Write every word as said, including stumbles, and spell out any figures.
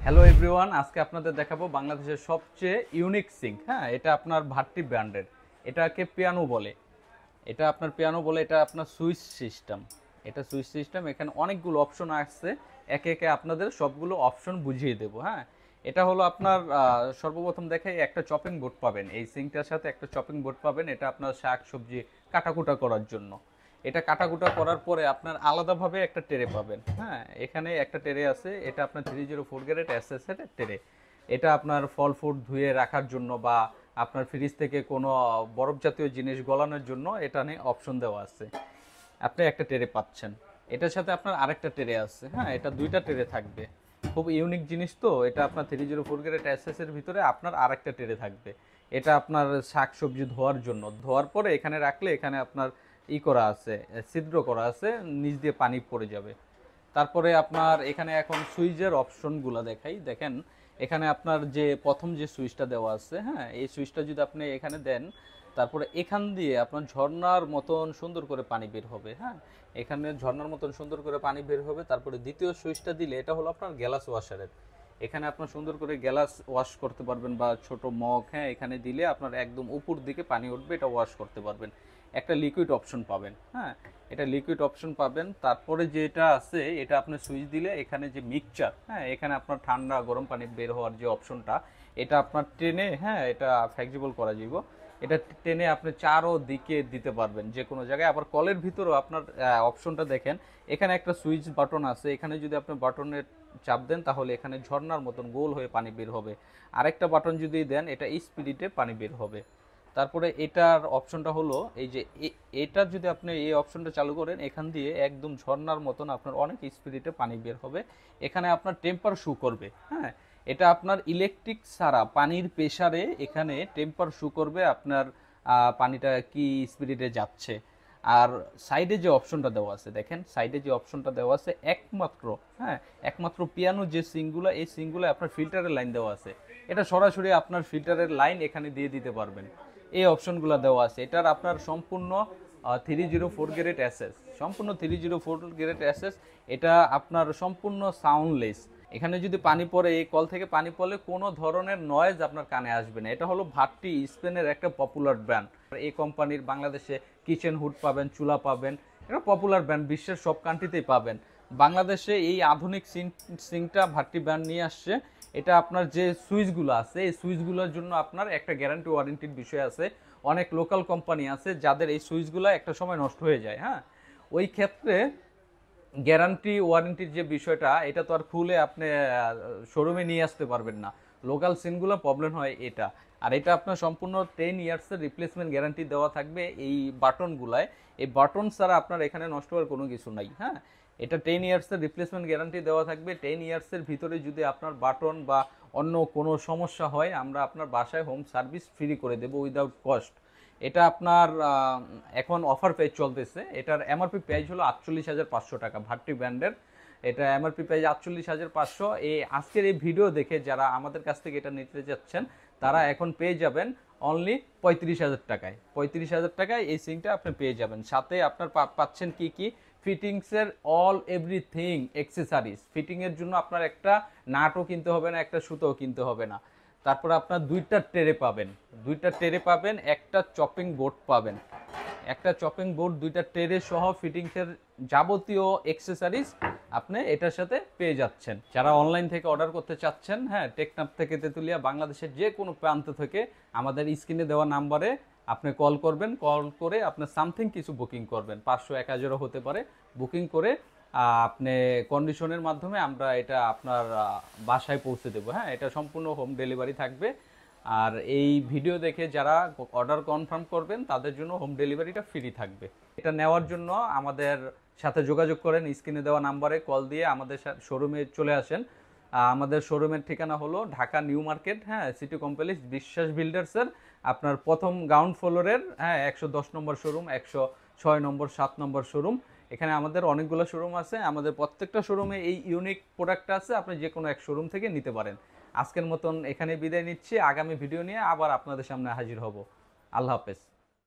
Hello everyone, আজকে আপনাদের দেখাবো বাংলাদেশের সবচেয়ে ইউনিক সিঙ্ক। হ্যাঁ, এটা আপনার ভাট্টি ব্র্যান্ডের, এটাকে পিয়ানো বলে। এটা আপনার পিয়ানো বলে, এটা আপনার সুইচ সিস্টেম। এটা সুইচ সিস্টেম, এখানে অনেকগুলো অপশন আসছে, একে একে আপনাদের সবগুলো অপশন বুঝিয়ে দেবো। হ্যাঁ, এটা হলো আপনার সর্বপ্রথম দেখে একটা চপিং বোর্ড পাবেন, এই সিঙ্কটার সাথে একটা চপিং বোর্ড পাবেন। এটা আপনার শাক সবজি কাটাকুটা করার জন্য। এটা কাটাকুটা করার পরে আপনার আলাদাভাবে একটা ট্রে পাবেন। হ্যাঁ, এখানে একটা ট্রে আছে, এটা আপনার three zero four grade S S এর ট্রে। এটা আপনার ফল ফ্রুট ধুয়ে রাখার জন্য বা আপনার ফ্রিজ থেকে কোনো বরফ জাতীয় জিনিস গলানোর জন্য এটা নিয়ে অপশন দেওয়া আছে। আপনি একটা ট্রে পাচ্ছেন, এটার সাথে আপনার আরেকটা ট্রে আছে। হ্যাঁ, এটা দুইটা ট্রে থাকবে, খুব ইউনিক জিনিস। তো এটা আপনার three zero four grade S S এর ভিতরে আপনার আরেকটা ট্রে থাকবে। এটা আপনার শাক সবজি ধোয়ার জন্য, ধোয়ার পরে এখানে রাখলে এখানে আপনার ই করা আছে, ছিদ্র করা আছে, নিচ দিয়ে পানি পড়ে যাবে। তারপরে আপনার এখানে এখন সুইচের অপশনগুলো দেখাই। দেখেন এখানে আপনার যে প্রথম যে সুইচটা দেওয়া আছে, হ্যাঁ, এই সুইচটা যদি আপনি এখানে দেন, তারপরে এখান দিয়ে আপনার ঝর্ণার মতন সুন্দর করে পানি বের হবে। হ্যাঁ, এখানে ঝর্ণার মতন সুন্দর করে পানি বের হবে। তারপরে দ্বিতীয় সুইচটা দিলে, এটা হলো আপনার গ্যালাস ওয়াশারের। এখানে আপনার সুন্দর করে গ্যালাস ওয়াশ করতে পারবেন বা ছোট মগ। হ্যাঁ, এখানে দিলে আপনার একদম উপর দিকে পানি উঠবে, এটা ওয়াশ করতে পারবেন। একটা লিকুইড অপশন পাবেন। হ্যাঁ, এটা লিকুইড অপশন পাবেন। তারপরে যেটা আছে, এটা আপনি সুইচ দিলে এখানে যে মিক্সচার, হ্যাঁ, এখানে আপনার ঠান্ডা গরম পানি বের হওয়ার যে অপশনটা, এটা আপনার টেনে, হ্যাঁ, এটা ফ্লেক্সিবল করা যাব। এটা টেনে আপনি চারো দিকে দিতে পারবেন যে কোনো জায়গায়। আবার কলের ভিতরেও আপনার অপশনটা দেখেন, এখানে একটা সুইচ বাটন আছে, এখানে যদি আপনি বাটনের চাপ দেন তাহলে এখানে ঝর্ণার মতন গোল হয়ে পানি বের হবে। আরেকটা বাটন যদি দেন, এটা স্পিডে পানি বের হবে। তারপরে এটার অপশনটা হলো এই যে এটা যদি আপনি এই অপশনটা চালু করেন, এখান দিয়ে একদম ঝর্ণার মতন আপনার অনেক স্পিডে পানি বের হবে। এখানে আপনার টেম্পার শু করবে। হ্যাঁ, এটা আপনার ইলেকট্রিক ছাড়া পানির প্রেসারে এখানে টেম্পার শু করবে আপনার পানিটা কি স্পিডে যাচ্ছে। আর সাইডে যে অপশনটা দেওয়া আছে, দেখেন সাইডে যে অপশনটা দেওয়া আছে, একমাত্র, হ্যাঁ, একমাত্র পিয়ানো যে সিঙ্কগুলো, এই সিঙ্কগুলো আপনার ফিল্টারের লাইন দেওয়া আছে। এটা সরাসরি আপনার ফিল্টারের লাইন এখানে দিয়ে দিতে পারবেন। এই অপশনগুলো দেওয়া আছে। এটার আপনার সম্পূর্ণ three zero four grade SS, সম্পূর্ণ three zero four grade SS. এটা আপনার সম্পূর্ণ সাউন্ডলেস। এখানে যদি পানি পড়ে, এই কল থেকে পানি পড়লে কোনো ধরনের নয়েজ আপনার কানে আসবে না। এটা হলো ভাট্টি স্পেনের একটা পপুলার ব্র্যান্ড। এই কোম্পানির বাংলাদেশে কিচেন হুড পাবেন, চুলা পাবেন, এটা পপুলার ব্র্যান্ড, বিশ্বের সব কান্ট্রিতেই পাবেন। বাংলাদেশে এই আধুনিক সিঙ্ক সিঙ্কটা ভাট্টি ব্র্যান্ড নিয়ে আসছে। এটা আপনার যে সুইচগুলো আছে, এই সুইচগুলোর জন্য আপনার একটা গ্যারান্টি ওয়ারেন্টির বিষয় আছে। অনেক লোকাল কোম্পানি আছে যাদের এই সুইচগুলো একটা সময় নষ্ট হয়ে যায়। হ্যাঁ, ওই ক্ষেত্রে গ্যারান্টি ওয়ারেন্টির যে বিষয়টা, এটা তো আর খুলে আপনি শোরুমে নিয়ে আসতে পারবেন না। লোকাল সিনগুলো প্রবলেম হয় এটা। আর এটা আপনার সম্পূর্ণ টেন ইয়ার্সের রিপ্লেসমেন্ট গ্যারান্টি দেওয়া থাকবে এই বাটনগুলায়। এই বাটন ছাড়া আপনার এখানে নষ্ট হওয়ার কোনো কিছু নাই। হ্যাঁ, এটা টেন ইয়ার্সের রিপ্লেসমেন্ট গ্যারান্টি দেওয়া থাকবে। টেন ইয়ার্সের ভিতরে যদি আপনার বাটন বা অন্য কোনো সমস্যা হয়, আমরা আপনার বাসায় হোম সার্ভিস ফ্রি করে দেবো উইদাউট কস্ট। এটা আপনার এখন অফার প্রাইস চলতেছে। এটার এমআরপি প্রাইস হলো আটচল্লিশ হাজার পাঁচশো টাকা, ভাট্টি ব্র্যান্ডের। এটা এমআরপি প্রাইস আটচল্লিশ হাজার পাঁচশো। এই আজকের এই ভিডিও দেখে যারা আমাদের কাছ থেকে এটা নিতে যাচ্ছেন, তারা এখন পেয়ে যাবেন অনলি পঁয়ত্রিশ হাজার টাকায়। পঁয়ত্রিশ হাজার টাকায় এই সিংটা আপনি পেয়ে যাবেন। সাথে আপনার পাচ্ছেন কি কি ফিটিংসের অল এভরিথিং এক্সেসারিজ। ফিটিংয়ের জন্য আপনার একটা নাটও কিনতে হবে না, একটা সুতোও কিনতে হবে না। তারপর আপনার দুইটা ট্রে পাবেন, দুইটা ট্রে পাবেন, একটা চপিং বোর্ড পাবেন, একটা চপিং বোর্ড, দুইটা ট্রে সহ ফিটিংসের যাবতীয় এক্সেসারিজ আপনি এটার সাথে পেয়ে যাচ্ছেন। যারা অনলাইন থেকে অর্ডার করতে চাচ্ছেন, হ্যাঁ, টেকনাফ থেকে তেতুলিয়া, বাংলাদেশের যে কোনো প্রান্ত থেকে আমাদের স্ক্রিনে দেওয়া নাম্বারে আপনি কল করবেন। কল করে আপনার সামথিং কিছু বুকিং করবেন, পাঁচশো এক হাজারও হতে পারে। বুকিং করে আপনি কন্ডিশনের মাধ্যমে আমরা এটা আপনার বাসায় পৌঁছে দেবো। হ্যাঁ, এটা সম্পূর্ণ হোম ডেলিভারি থাকবে। আর এই ভিডিও দেখে যারা অর্ডার কনফার্ম করবেন, তাদের জন্য হোম ডেলিভারিটা ফ্রি থাকবে। এটা নেওয়ার জন্য আমাদের সাথে যোগাযোগ করেন, স্ক্রিনে দেওয়া নাম্বারে কল দিয়ে আমাদের শোরুমে চলে আসেন। আমাদের শোরুমের ঠিকানা হলো ঢাকা নিউ মার্কেট, হ্যাঁ, সিটি কমপ্লেক্স, বিশ্বাস বিল্ডার্সের আপনার প্রথম গ্রাউন্ড ফ্লোরের, হ্যাঁ, একশো দশ নম্বর শোরুম, একশো ছয় নম্বর, সাত নম্বর শোরুম। এখানে আমাদের অনেকগুলো শোরুম আছে। আমাদের প্রত্যেকটা শোরুমে এই ইউনিক প্রোডাক্টটা আছে, আপনি যে কোনো এক শোরুম থেকে নিতে পারেন। আজকের মতন এখানে বিদায় নিচ্ছি। আগামী ভিডিও নিয়ে আবার আপনাদের সামনে হাজির হব। আল্লাহ হাফেজ।